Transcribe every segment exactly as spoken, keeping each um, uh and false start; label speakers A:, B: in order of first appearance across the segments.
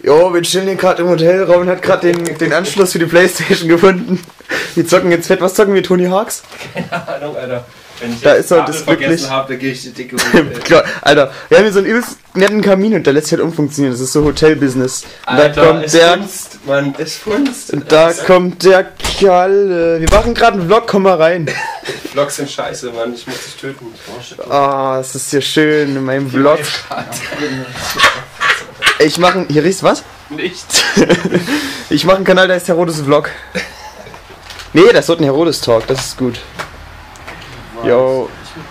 A: Jo, wir chillen hier gerade im Hotel. Robin hat gerade den, den Anschluss für die Playstation gefunden. Wir zocken jetzt fett. Was zocken wir? Tony Hawks?
B: Keine Ahnung, Alter. Wenn ich
A: da
B: jetzt
A: ist doch das wirklich.
B: Hab, dann gehe ich die dicke Runde.
A: Alter, wir haben hier so einen übelst netten Kamin und der lässt sich halt umfunktionieren. Das ist so Hotel-Business. Und
B: Alter,
A: da kommt
B: es
A: der.
B: funzt, Mann, es funzt.
A: Und da
B: es
A: kommt der Kalle. Wir machen gerade einen Vlog, komm mal rein.
B: Vlogs sind scheiße, Mann. Ich muss dich töten.
A: Ah, oh, es ist hier schön in meinem Vlog. Ich mache. Hier riecht's was?
B: Nichts.
A: Ich mache einen Kanal, der heißt Herodes Vlog. Nee, das wird ein Herodes Talk, das ist gut. Jo.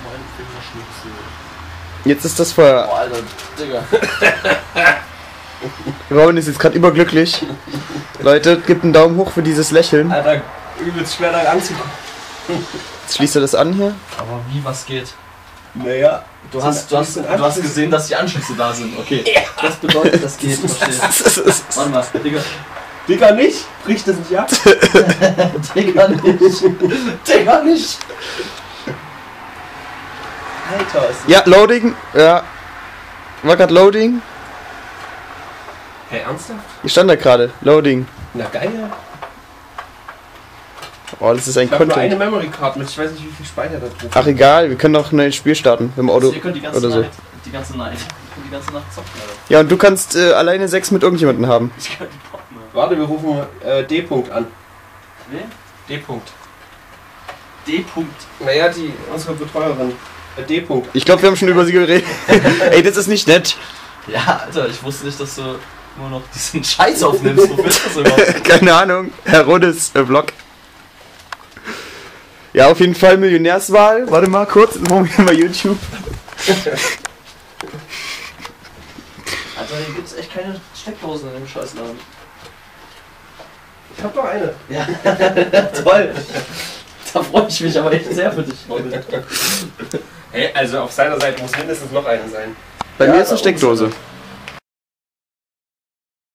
A: Jetzt ist das Feuer.
C: Oh, Alter, Digga.
A: Robin ist jetzt gerade überglücklich. Leute, gebt einen Daumen hoch für dieses Lächeln.
B: Alter, übelst schwer da anzukommen.
A: Jetzt schließt er das an hier.
C: Aber wie, was geht?
B: Naja.
C: Du hast, du, hast, du hast gesehen, dass die Anschlüsse da sind. Okay. Ja. Das bedeutet, das geht. Verstehe. Warte mal, Digga.
B: Digga nicht? Bricht das nicht ab?
C: Digga nicht. Digga nicht.
B: Alter, ist das
A: Ja, Loading. Ja. War gerade Loading.
B: Hey, ernsthaft?
A: Ich stand da gerade. Loading.
B: Na geil.
A: Oh, das ist ein
B: Ich habe nur eine
A: Content.
B: Memory Card mit, ich weiß nicht wie viel Speicher da drin ist.
A: Ach egal, wir können noch ein neues Spiel starten. Im Auto
C: Also ihr könnt die ganze
A: oder so.
C: Nacht, die ganze Nacht, die ganze Nacht zocken, Alter.
A: Ja, und du kannst äh, alleine Sex mit irgendjemandem haben.
C: Ich kann die Partner.
B: Warte, wir rufen äh, D. -Punkt an.
C: Wen?
B: D. -Punkt.
C: D. -Punkt.
B: Naja, die, unsere Betreuerin. Äh, D. -Punkt.
A: Ich glaube, wir haben schon über sie geredet. Ey, das ist nicht nett.
C: Ja, Alter, ich wusste nicht, dass du nur noch diesen Scheiß aufnimmst. Wofür ist das überhaupt?
A: Keine Ahnung. Herodes äh, Vlog. Ja, auf jeden Fall Millionärswahl. Warte mal kurz, jetzt machen wir hier mal YouTube.
C: Alter, hier gibt's echt keine Steckdosen in dem Scheißladen.
B: Ich hab doch eine.
C: Ja, toll. Da freue ich mich aber echt sehr für dich, Freunde.
B: Hey, also auf seiner Seite muss mindestens noch eine sein.
A: Bei
B: Ja,
A: mir ist eine
B: bei uns
A: Steckdose.
B: aber.